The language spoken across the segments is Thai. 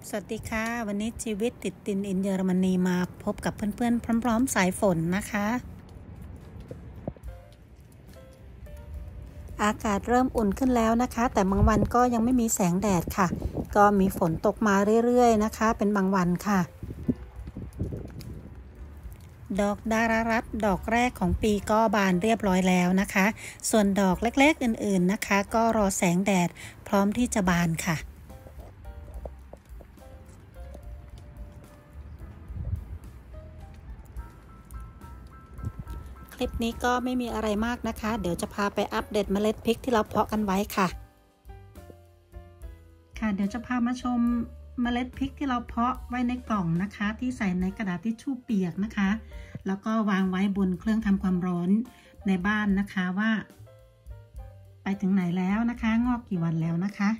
สวัสดีค่ะวันนี้ชีวิตติดดินอินเยอรมนีมาพบกับเพื่อนๆพร้อมๆสายฝนนะคะอากาศเริ่มอุ่นขึ้นแล้วนะคะแต่บางวันก็ยังไม่มีแสงแดดค่ะก็มีฝนตกมาเรื่อยๆนะคะเป็นบางวันค่ะดอกดารารัตน์ดอกแรกของปีก็บานเรียบร้อยแล้วนะคะส่วนดอกเล็กๆอื่นๆนะคะก็รอแสงแดดพร้อมที่จะบานค่ะคลิปนี้ก็ไม่มีอะไรมากนะคะเดี๋ยวจะพาไปอัปเดตเมล็ดพริกที่เราเพาะกันไว้ค่ะเดี๋ยวจะพามาชมเมล็ดพริกที่เราเพาะไว้ในกล่องนะคะที่ใส่ในกระดาษทิชชู่เปียกนะคะแล้วก็วางไว้บนเครื่องทำความร้อนในบ้านนะคะว่าไปถึงไหนแล้วนะคะงอกกี่วันแล้วนะคะ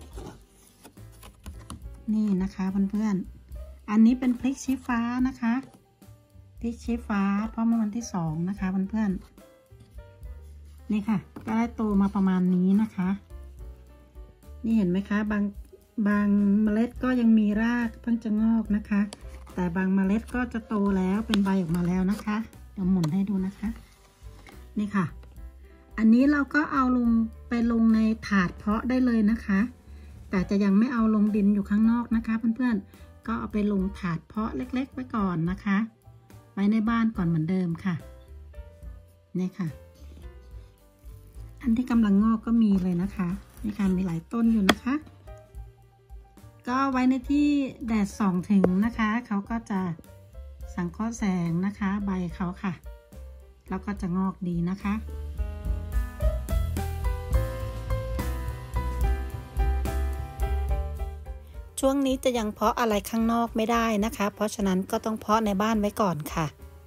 นี่นะคะเพื่อนๆอันนี้เป็นพริกชี้ฟ้านะคะพริกชี้ฟ้าเพราะเมื่อวันที่2นะคะเพื่อนๆนี่ค่ะก็ได้โตมาประมาณนี้นะคะนี่เห็นไหมคะบางเมล็ดก็ยังมีรากเพิ่งจะงอกนะคะแต่บางเมล็ดก็จะโตแล้วเป็นใบออกมาแล้วนะคะเดี๋ยวหมุนให้ดูนะคะนี่ค่ะอันนี้เราก็เอาไปลงในถาดเพาะได้เลยนะคะแต่จะยังไม่เอาลงดินอยู่ข้างนอกนะคะเพื่อนๆก็เอาไปลงถาดเพาะเล็กๆไว้ก่อนนะคะไว้ในบ้านก่อนเหมือนเดิมค่ะนี่ค่ะอันที่กำลังงอกก็มีเลยนะคะนี่ค่ะมีหลายต้นอยู่นะคะก็ไว้ในที่แดดส่องถึงนะคะเขาก็จะสังเคราะห์แสงนะคะใบเขาค่ะแล้วก็จะงอกดีนะคะช่วงนี้จะยังเพาะอะไรข้างนอกไม่ได้นะคะเพราะฉะนั้นก็ต้องเพาะในบ้านไว้ก่อนค่ะ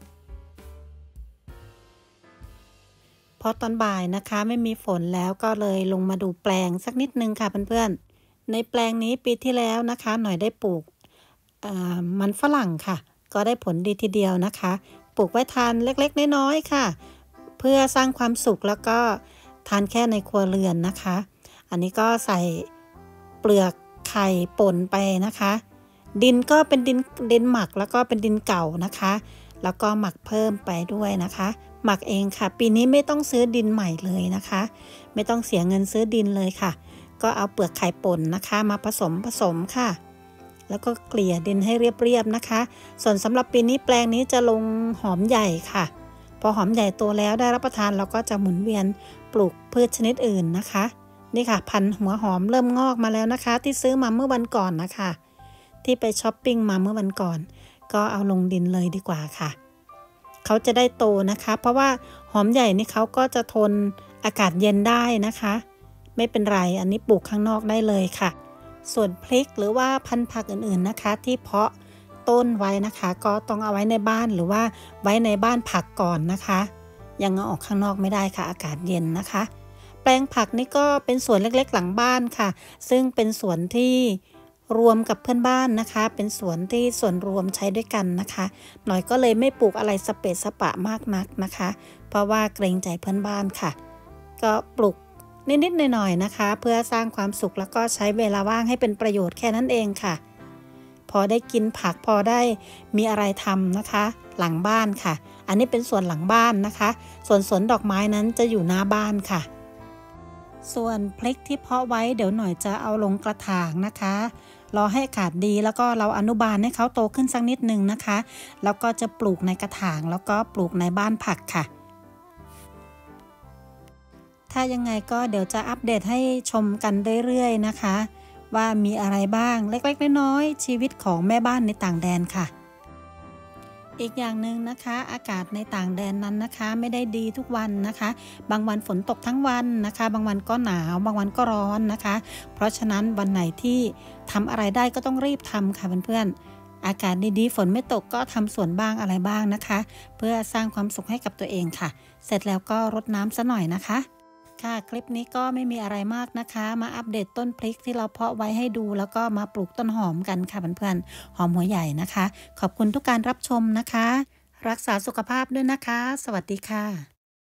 พอตอนบ่ายนะคะไม่มีฝนแล้วก็เลยลงมาดูแปลงสักนิดนึงค่ะเพื่อนๆในแปลงนี้ปีที่แล้วนะคะหน่อยได้ปลูกมันฝรั่งค่ะก็ได้ผลดีทีเดียวนะคะปลูกไว้ทานเล็กๆน้อยๆค่ะเพื่อสร้างความสุขแล้วก็ทานแค่ในครัวเรือนนะคะอันนี้ก็ใส่เปลือกไข่ป่นไปนะคะดินก็เป็นดินหมักแล้วก็เป็นดินเก่านะคะแล้วก็หมักเพิ่มไปด้วยนะคะหมักเองค่ะปีนี้ไม่ต้องซื้อดินใหม่เลยนะคะไม่ต้องเสียเงินซื้อดินเลยค่ะก็เอาเปลือกไข่ป่นนะคะมาผสมค่ะแล้วก็เกลี่ยดินให้เรียบๆนะคะส่วนสำหรับปีนี้แปลงนี้จะลงหอมใหญ่ค่ะพอหอมใหญ่โตแล้วได้รับประทานเราก็จะหมุนเวียนปลูกพืชชนิดอื่นนะคะนี่ค่ะพันธุ์หัวหอมเริ่มงอกมาแล้วนะคะที่ซื้อมาเมื่อวันก่อนนะคะที่ไปช้อปปิ้งมาเมื่อวันก่อนก็เอาลงดินเลยดีกว่าค่ะเขาจะได้โตนะคะเพราะว่าหอมใหญ่นี่เขาก็จะทนอากาศเย็นได้นะคะไม่เป็นไรอันนี้ปลูกข้างนอกได้เลยค่ะส่วนพริกหรือว่าพันธุ์ผักอื่นๆนะคะที่เพาะต้นไว้นะคะก็ต้องเอาไว้ในบ้านหรือว่าไว้ในบ้านผักก่อนนะคะยังเอาออกข้างนอกไม่ได้ค่ะอากาศเย็นนะคะแปลงผักนี่ก็เป็นสวนเล็กๆหลังบ้านค่ะซึ่งเป็นสวนที่รวมกับเพื่อนบ้านนะคะเป็นสวนที่ส่วนรวมใช้ด้วยกันนะคะหน่อยก็เลยไม่ปลูกอะไรสเปะสปะมากนักนะคะเพราะว่าเกรงใจเพื่อนบ้านค่ะก็ปลูกนิดๆหน่อยๆนะคะเพื่อสร้างความสุขแล้วก็ใช้เวลาว่างให้เป็นประโยชน์แค่นั้นเองค่ะพอได้กินผักพอได้มีอะไรทำนะคะหลังบ้านค่ะอันนี้เป็นส่วนหลังบ้านนะคะส่วนสวนดอกไม้นั้นจะอยู่หน้าบ้านค่ะส่วนพริกที่เพาะไว้เดี๋ยวหน่อยจะเอาลงกระถางนะคะรอให้อากาศดีแล้วก็เราอนุบาลให้เขาโตขึ้นสักนิดนึงนะคะแล้วก็จะปลูกในกระถางแล้วก็ปลูกในบ้านผักค่ะถ้ายังไงก็เดี๋ยวจะอัปเดตให้ชมกันเรื่อยๆนะคะว่ามีอะไรบ้างเล็กๆน้อยๆชีวิตของแม่บ้านในต่างแดนค่ะอีกอย่างหนึ่งนะคะอากาศในต่างแดนนั้นนะคะไม่ได้ดีทุกวันนะคะบางวันฝนตกทั้งวันนะคะบางวันก็หนาวบางวันก็ร้อนนะคะเพราะฉะนั้นวันไหนที่ทำอะไรได้ก็ต้องรีบทำค่ะเพื่อนๆอากาศดีๆฝนไม่ตกก็ทำสวนบ้างอะไรบ้างนะคะเพื่อสร้างความสุขให้กับตัวเองค่ะเสร็จแล้วก็รดน้ำซะหน่อยนะคะค่ะคลิปนี้ก็ไม่มีอะไรมากนะคะมาอัปเดตต้นพริกที่เราเพาะไว้ให้ดูแล้วก็มาปลูกต้นหอมกันค่ะเพื่อนๆหอมหัวใหญ่นะคะขอบคุณทุกการรับชมนะคะรักษาสุขภาพด้วยนะคะสวัสดีค่ะ